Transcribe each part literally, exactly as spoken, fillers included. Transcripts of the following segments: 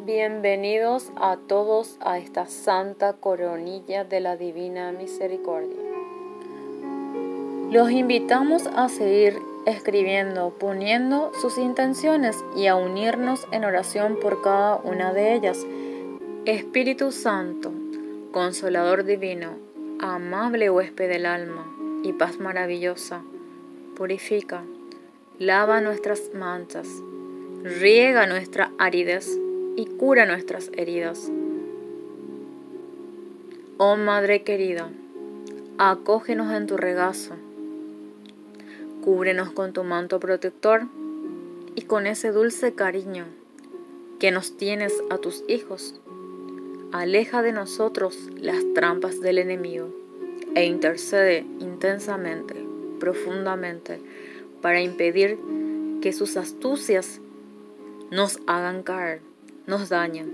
Bienvenidos a todos a esta Santa Coronilla de la Divina Misericordia. Los invitamos a seguir escribiendo, poniendo sus intenciones y a unirnos en oración por cada una de ellas. Espíritu Santo, Consolador Divino, amable huésped del alma y paz maravillosa, purifica, lava nuestras manchas, riega nuestra aridez y cura nuestras heridas. Oh Madre querida, acógenos en tu regazo, cúbrenos con tu manto protector y con ese dulce cariño que nos tienes a tus hijos. Aleja de nosotros las trampas del enemigo e intercede intensamente, profundamente, para impedir que sus astucias nos hagan caer, nos dañen.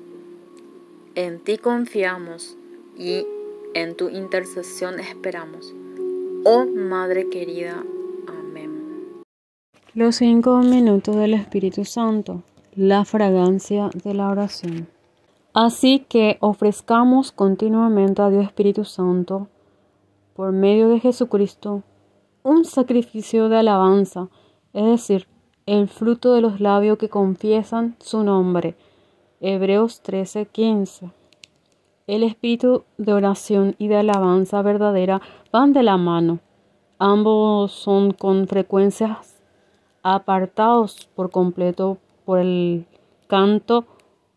En ti confiamos y en tu intercesión esperamos. Oh Madre querida, amén. Los cinco minutos del Espíritu Santo, la fragancia de la oración. Así que ofrezcamos continuamente a Dios Espíritu Santo, por medio de Jesucristo, un sacrificio de alabanza, es decir, el fruto de los labios que confiesan su nombre. Hebreos trece, quince. El espíritu de oración y de alabanza verdadera van de la mano. Ambos son con frecuencia apartados por completo por el canto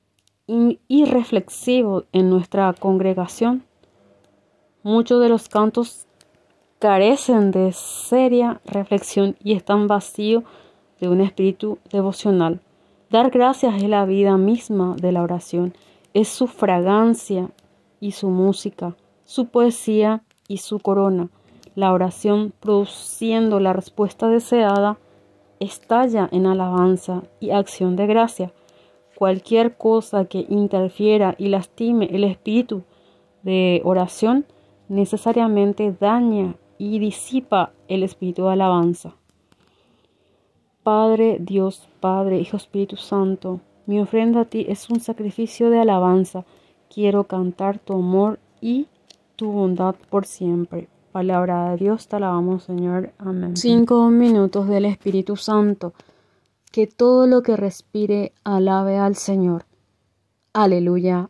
irreflexivo en nuestra congregación. Muchos de los cantos carecen de seria reflexión y están vacíos de un espíritu devocional. Dar gracias es la vida misma de la oración, es su fragancia y su música, su poesía y su corona. La oración, produciendo la respuesta deseada, estalla en alabanza y acción de gracia. Cualquier cosa que interfiera y lastime el espíritu de oración necesariamente daña y disipa el espíritu de alabanza. Padre, Dios, Padre, Hijo, Espíritu Santo, mi ofrenda a ti es un sacrificio de alabanza. Quiero cantar tu amor y tu bondad por siempre. Palabra de Dios, te alabamos, Señor. Amén. Cinco minutos del Espíritu Santo. Que todo lo que respire alabe al Señor. Aleluya.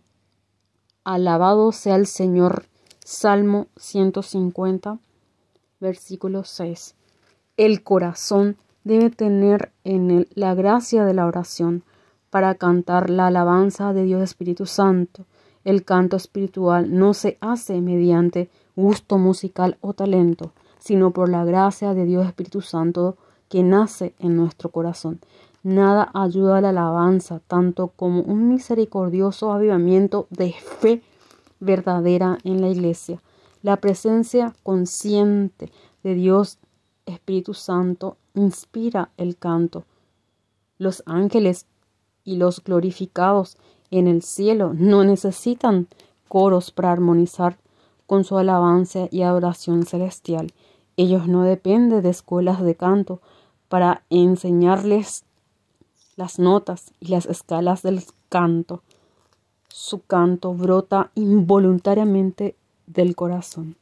Alabado sea el Señor. Salmo ciento cincuenta, versículo seis. El corazón debe tener en él la gracia de la oración para cantar la alabanza de Dios Espíritu Santo. El canto espiritual no se hace mediante gusto musical o talento, sino por la gracia de Dios Espíritu Santo que nace en nuestro corazón. Nada ayuda a la alabanza tanto como un misericordioso avivamiento de fe verdadera en la iglesia. La presencia consciente de Dios Espíritu Santo inspira el canto. Los ángeles y los glorificados en el cielo no necesitan coros para armonizar con su alabanza y adoración celestial. Ellos no dependen de escuelas de canto para enseñarles las notas y las escalas del canto. Su canto brota involuntariamente del corazón.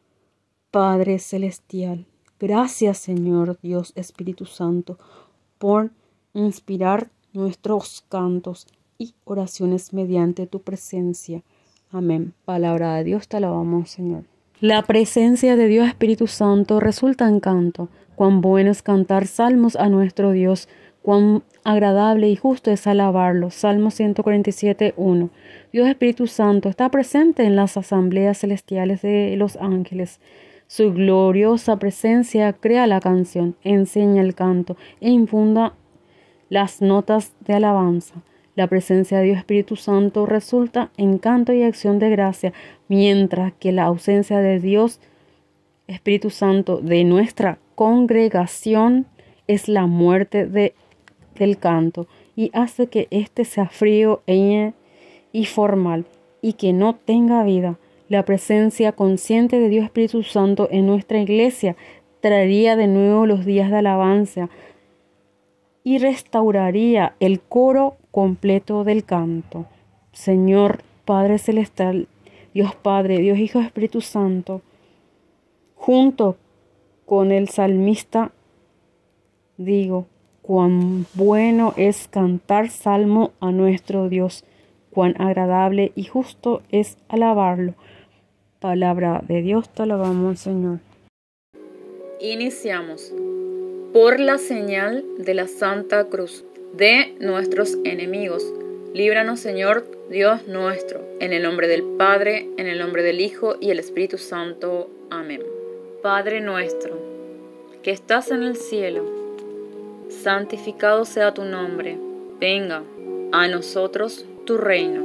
Padre celestial, gracias, Señor Dios Espíritu Santo, por inspirar nuestros cantos y oraciones mediante tu presencia. Amén. Palabra de Dios, te alabamos, Señor. La presencia de Dios Espíritu Santo resulta en canto. Cuán bueno es cantar salmos a nuestro Dios, cuán agradable y justo es alabarlo. Salmo ciento cuarenta y siete, uno. Dios Espíritu Santo está presente en las asambleas celestiales de los ángeles. Su gloriosa presencia crea la canción, enseña el canto e infunda las notas de alabanza. La presencia de Dios Espíritu Santo resulta en canto y acción de gracia, mientras que la ausencia de Dios Espíritu Santo de nuestra congregación es la muerte de, del canto y hace que éste sea frío e, y formal y que no tenga vida. La presencia consciente de Dios Espíritu Santo en nuestra iglesia traería de nuevo los días de alabanza y restauraría el coro completo del canto. Señor Padre Celestial, Dios Padre, Dios Hijo, Espíritu Santo, junto con el salmista digo, cuán bueno es cantar salmo a nuestro Dios, cuán agradable y justo es alabarlo. Palabra de Dios, te alabamos, Señor. Iniciamos. Por la señal de la Santa Cruz de nuestros enemigos, líbranos, Señor Dios nuestro, en el nombre del Padre, en el nombre del Hijo y el Espíritu Santo. Amén. Padre nuestro, que estás en el cielo, santificado sea tu nombre. Venga a nosotros tu reino.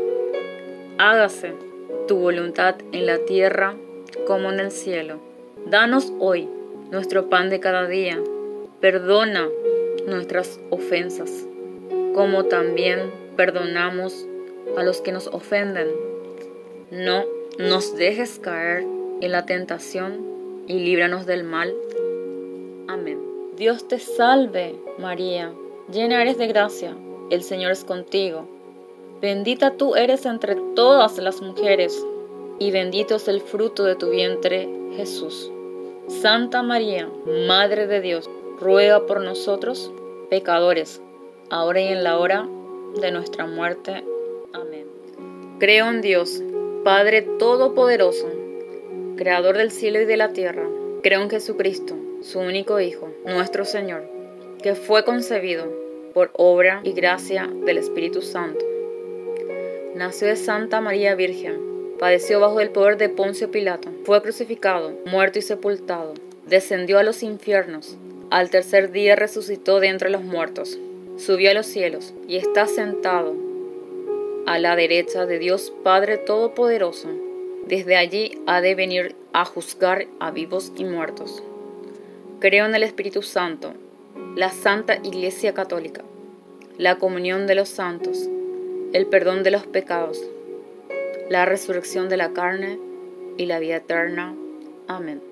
Hágase tu voluntad en la tierra como en el cielo. Danos hoy nuestro pan de cada día. Perdona nuestras ofensas, como también perdonamos a los que nos ofenden. No nos dejes caer en la tentación y líbranos del mal. Amén. Dios te salve, María, llena eres de gracia, el Señor es contigo. Bendita tú eres entre todas las mujeres, y bendito es el fruto de tu vientre, Jesús. Santa María, Madre de Dios, ruega por nosotros, pecadores, ahora y en la hora de nuestra muerte. Amén. Creo en Dios, Padre Todopoderoso, Creador del cielo y de la tierra. Creo en Jesucristo, su único Hijo, nuestro Señor, que fue concebido por obra y gracia del Espíritu Santo. Nació de Santa María Virgen, padeció bajo el poder de Poncio Pilato, fue crucificado, muerto y sepultado, descendió a los infiernos, al tercer día resucitó de entre los muertos, subió a los cielos y está sentado a la derecha de Dios Padre Todopoderoso. Desde allí ha de venir a juzgar a vivos y muertos. Creo en el Espíritu Santo, la Santa Iglesia Católica, la comunión de los santos, el perdón de los pecados, la resurrección de la carne y la vida eterna. Amén.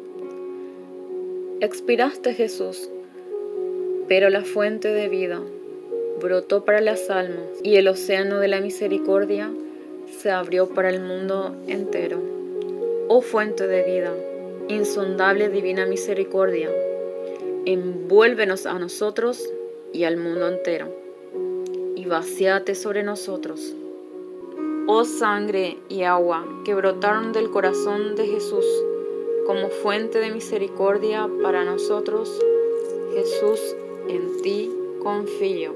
Expiraste, Jesús, pero la fuente de vida brotó para las almas y el océano de la misericordia se abrió para el mundo entero. Oh fuente de vida, insondable divina misericordia, envuélvenos a nosotros y al mundo entero, y vacíate sobre nosotros. Oh sangre y agua que brotaron del corazón de Jesús como fuente de misericordia para nosotros, Jesús, en ti confío.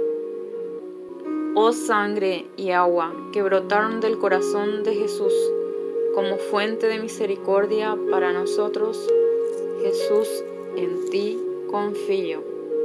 Oh sangre y agua que brotaron del corazón de Jesús como fuente de misericordia para nosotros, Jesús, en ti confío.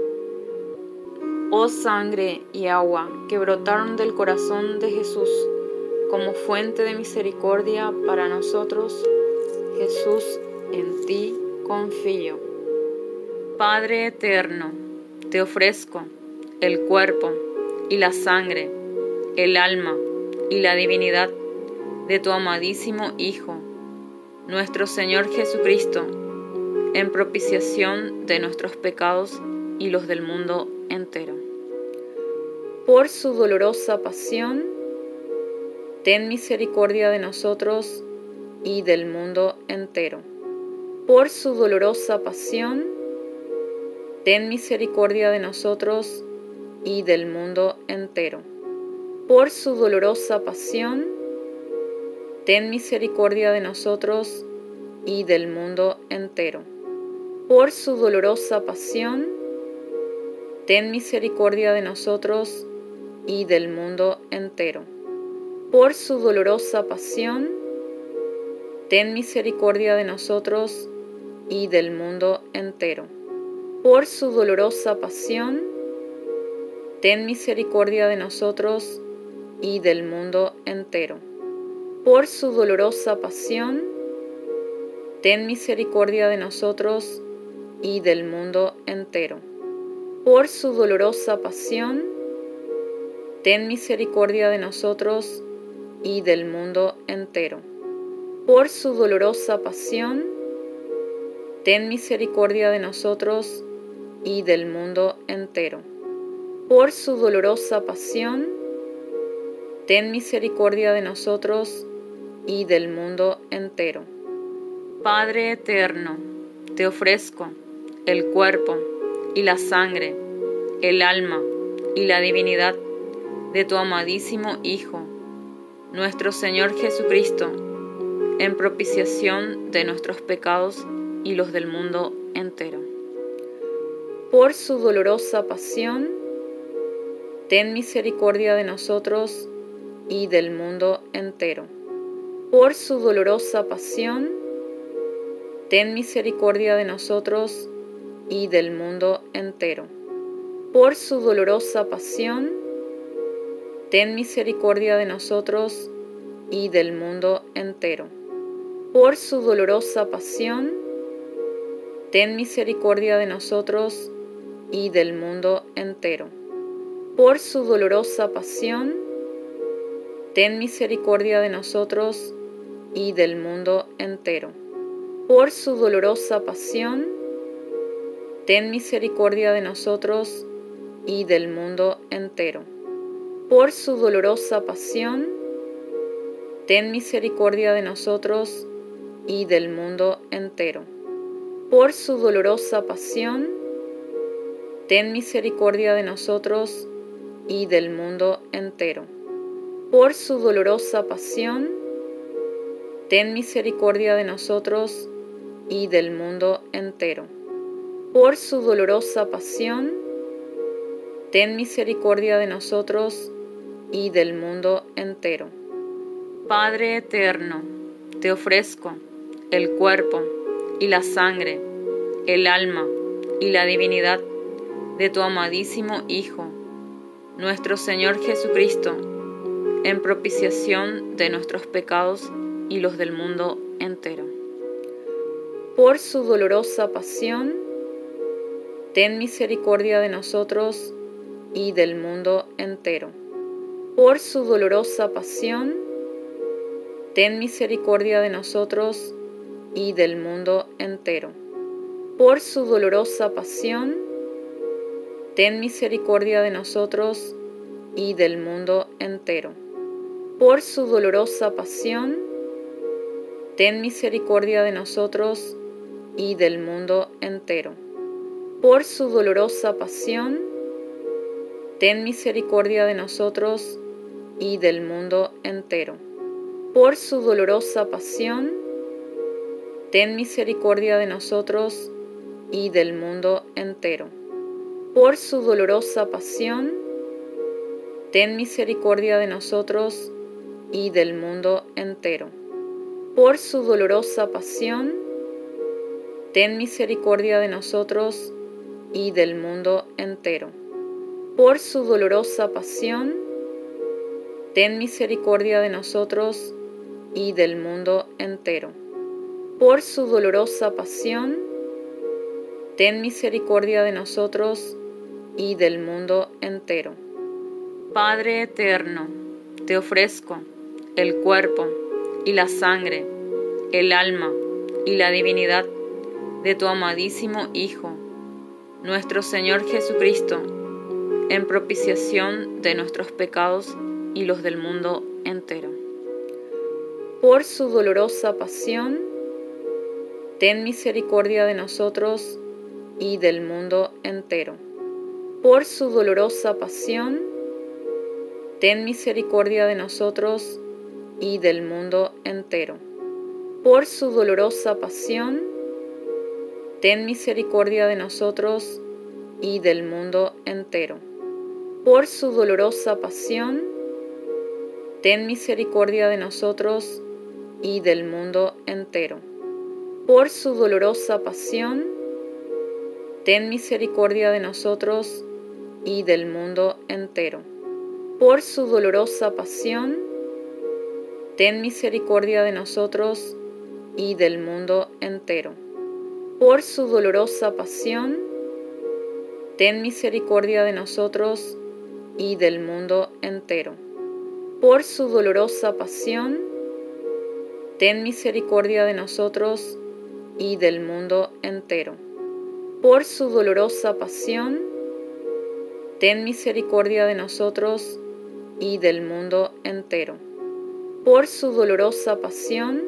Oh sangre y agua que brotaron del corazón de Jesús como fuente de misericordia para nosotros, Jesús, en ti confío. Padre eterno, te ofrezco el cuerpo y la sangre, el alma y la divinidad de tu amadísimo Hijo, nuestro Señor Jesucristo, en propiciación de nuestros pecados y los del mundo entero. Por su dolorosa pasión, ten misericordia de nosotros y del mundo entero. Por su dolorosa pasión, ten misericordia de nosotros y del mundo entero. Por su dolorosa pasión, ten misericordia de nosotros y del mundo entero. Por su dolorosa pasión, ten misericordia de nosotros y del mundo entero. Por su dolorosa pasión, ten misericordia de nosotros y del mundo entero. Por su dolorosa pasión, ten misericordia de nosotros y del mundo entero. Por su dolorosa pasión, ten misericordia de nosotros y del mundo entero. Por su dolorosa pasión, ten misericordia de nosotros y del mundo entero. Por su dolorosa pasión, ten misericordia de nosotros y del mundo entero. por su dolorosa pasión, ten misericordia de nosotros y del mundo entero. Padre eterno, te ofrezco el cuerpo y la sangre, el alma y la divinidad de tu amadísimo Hijo, nuestro Señor Jesucristo, en propiciación de nuestros pecados y los del mundo entero. Por su dolorosa pasión, ten misericordia de nosotros y del mundo entero. Por su dolorosa pasión, ten misericordia de nosotros y del mundo entero. Por su dolorosa pasión, ten misericordia de nosotros y del mundo entero. Por su dolorosa pasión, ten misericordia de nosotros y del mundo entero. Por su dolorosa pasión, ten misericordia de nosotros y del mundo entero. Por su dolorosa pasión, ten misericordia de nosotros y del mundo entero. Por su dolorosa pasión, ten misericordia de nosotros y del mundo entero. Por su dolorosa pasión, ten misericordia de nosotros y del mundo entero. Por su dolorosa pasión, ten misericordia de nosotros y del mundo entero. Por su dolorosa pasión, ten misericordia de nosotros y del mundo entero. Padre eterno, te ofrezco el cuerpo y la sangre, el alma y la divinidad de tu amadísimo Hijo, nuestro Señor Jesucristo, en propiciación de nuestros pecados y los del mundo entero. Por su dolorosa pasión, ten misericordia de nosotros y del mundo entero. Por su dolorosa pasión, ten misericordia de nosotros y del mundo entero. Por su dolorosa pasión, ten misericordia de nosotros y del mundo entero. Por su dolorosa pasión, ten misericordia de nosotros y del mundo entero. Por su dolorosa pasión, ten misericordia de nosotros y del mundo entero. Por su dolorosa pasión, ten misericordia de nosotros y del mundo entero. Por su dolorosa pasión, ten misericordia de nosotros y del mundo entero. Por su dolorosa pasión, ten misericordia de nosotros y del mundo entero. Por su dolorosa pasión, ten misericordia de nosotros y del mundo entero. Por su dolorosa pasión, ten misericordia de nosotros y del mundo entero. Padre eterno, te ofrezco el cuerpo y la sangre, el alma y la divinidad de tu amadísimo Hijo, nuestro Señor Jesucristo, en propiciación de nuestros pecados y los del mundo entero. Por su dolorosa pasión, ten misericordia de nosotros y del mundo entero. Por su dolorosa pasión, ten misericordia de nosotros y del mundo entero. Por su dolorosa pasión, ten misericordia de nosotros y del mundo entero. Por su dolorosa pasión, ten misericordia de nosotros y del mundo entero. Por su dolorosa pasión, ten misericordia de nosotros y del mundo entero. Por su dolorosa pasión, ten misericordia de nosotros y del mundo entero. Por su dolorosa pasión, ten misericordia de nosotros y del mundo entero. Por su dolorosa pasión, ten misericordia de nosotros y del mundo entero. Por su dolorosa pasión, ten misericordia de nosotros y del mundo entero. Por su dolorosa pasión,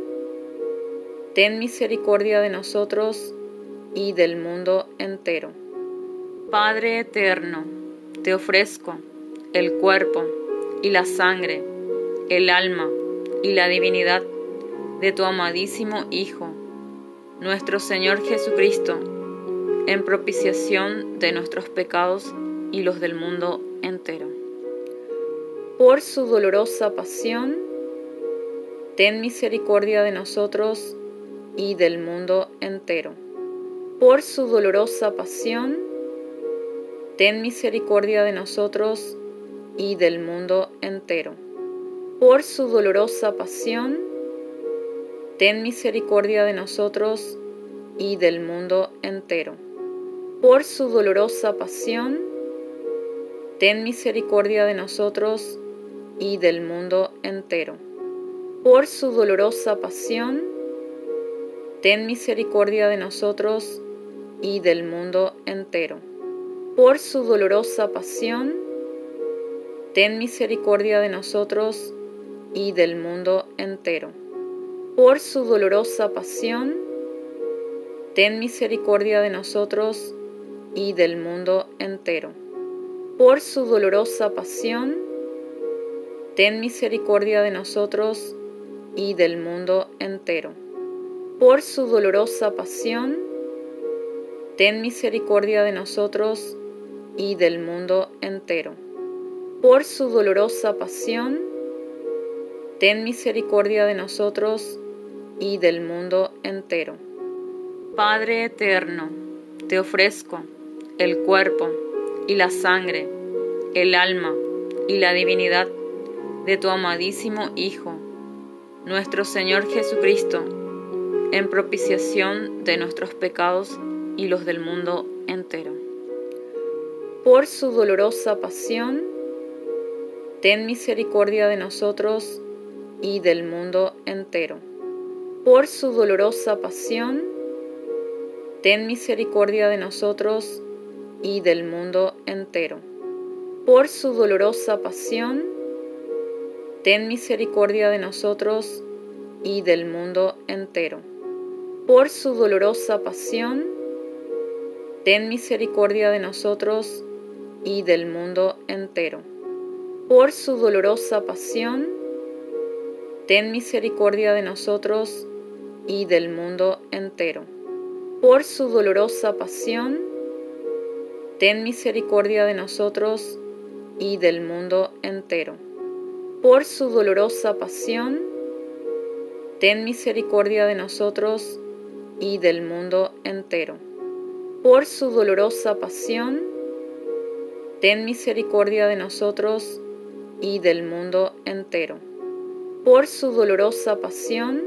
ten misericordia de nosotros y del mundo entero. Padre eterno, te ofrezco el cuerpo y la sangre, el alma y la divinidad de tu amadísimo Hijo, nuestro Señor Jesucristo, en propiciación de nuestros pecados y los del mundo entero. Por su dolorosa pasión, ten misericordia de nosotros y del mundo entero. Por su dolorosa pasión, ten misericordia de nosotros y del mundo entero. Por su dolorosa pasión, ten misericordia de nosotros y del mundo entero. Por su dolorosa pasión, ten misericordia de nosotros y del mundo entero. Por su dolorosa pasión, ten misericordia de nosotros y del mundo entero. Por su dolorosa pasión, ten misericordia de nosotros y del mundo entero. Por su dolorosa pasión, ten misericordia de nosotros y del mundo entero. Por su dolorosa pasión, ten misericordia de nosotros y del mundo entero. Por su dolorosa pasión, ten misericordia de nosotros y del mundo entero. Por su dolorosa pasión, ten misericordia de nosotros y del mundo entero. Padre eterno, te ofrezco el cuerpo y la sangre, el alma y la divinidad de tu amadísimo Hijo, nuestro Señor Jesucristo, en propiciación de nuestros pecados y los del mundo entero. Por su dolorosa pasión, ten misericordia de nosotros y del mundo entero. Por su dolorosa pasión, ten misericordia de nosotros y del mundo entero. Por su dolorosa pasión, ten misericordia de nosotros y del mundo entero. Por su dolorosa pasión, ten misericordia de nosotros y del mundo entero. Por su dolorosa pasión, ten misericordia de nosotros y del mundo entero. Por su dolorosa pasión, ten misericordia de nosotros y del mundo entero. Por su dolorosa pasión, ten misericordia de nosotros y del mundo entero. Por su dolorosa pasión, ten misericordia de nosotros y del mundo entero. Por su dolorosa pasión,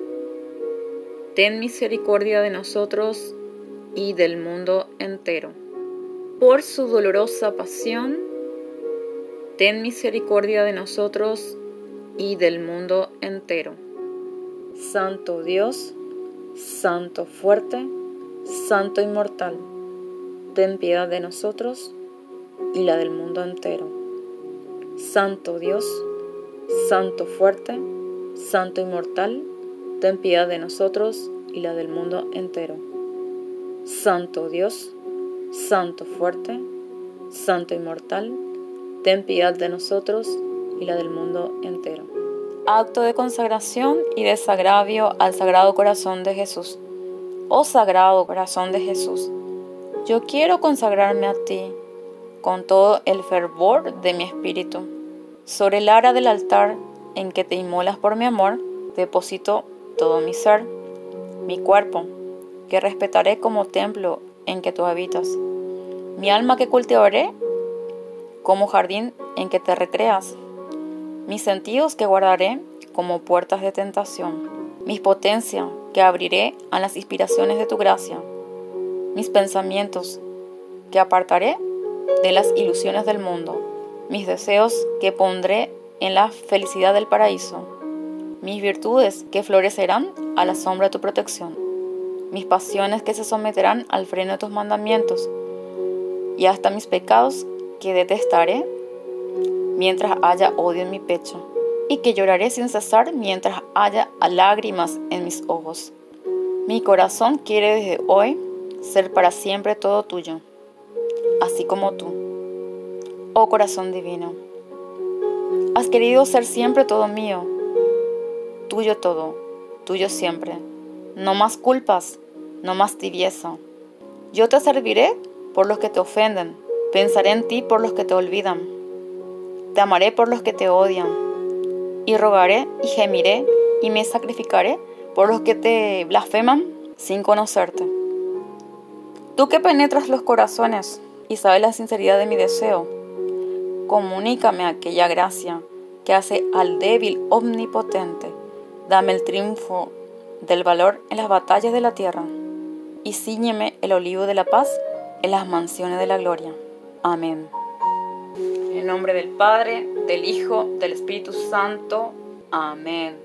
ten misericordia de nosotros y del mundo entero. Por su dolorosa pasión, ten misericordia de nosotros y del mundo entero. Santo Dios, Santo fuerte, Santo inmortal, ten piedad de nosotros y la del mundo entero. Santo Dios, Santo fuerte, Santo inmortal, ten piedad de nosotros y la del mundo entero. Santo Dios, Santo fuerte, Santo inmortal, ten piedad de nosotros y la del mundo entero. Acto de consagración y desagravio al Sagrado Corazón de Jesús. Oh Sagrado Corazón de Jesús, yo quiero consagrarme a ti con todo el fervor de mi espíritu. Sobre el ara del altar en que te inmolas por mi amor, deposito todo mi ser, mi cuerpo, que respetaré como templo en que tú habitas, mi alma que cultivaré como jardín en que te recreas, mis sentidos que guardaré como puertas de tentación, mis potencias que abriré a las inspiraciones de tu gracia, mis pensamientos que apartaré de las ilusiones del mundo, mis deseos que pondré en la felicidad del paraíso, mis virtudes que florecerán a la sombra de tu protección, mis pasiones que se someterán al freno de tus mandamientos, y hasta mis pecados que detestaré mientras haya odio en mi pecho, y que lloraré sin cesar mientras haya lágrimas en mis ojos. Mi corazón quiere desde hoy ser para siempre todo tuyo, así como tú, oh corazón divino. Has querido ser siempre todo mío, tuyo todo, tuyo siempre. No más culpas, no más tibieza. Yo te serviré por los que te ofenden, pensaré en ti por los que te olvidan. Te amaré por los que te odian, y rogaré y gemiré y me sacrificaré por los que te blasfeman sin conocerte. Tú que penetras los corazones y sabes la sinceridad de mi deseo, comunícame aquella gracia que hace al débil omnipotente. Dame el triunfo del valor en las batallas de la tierra, y cíñeme el olivo de la paz en las mansiones de la gloria. Amén. En el nombre del Padre, del Hijo, del Espíritu Santo. Amén.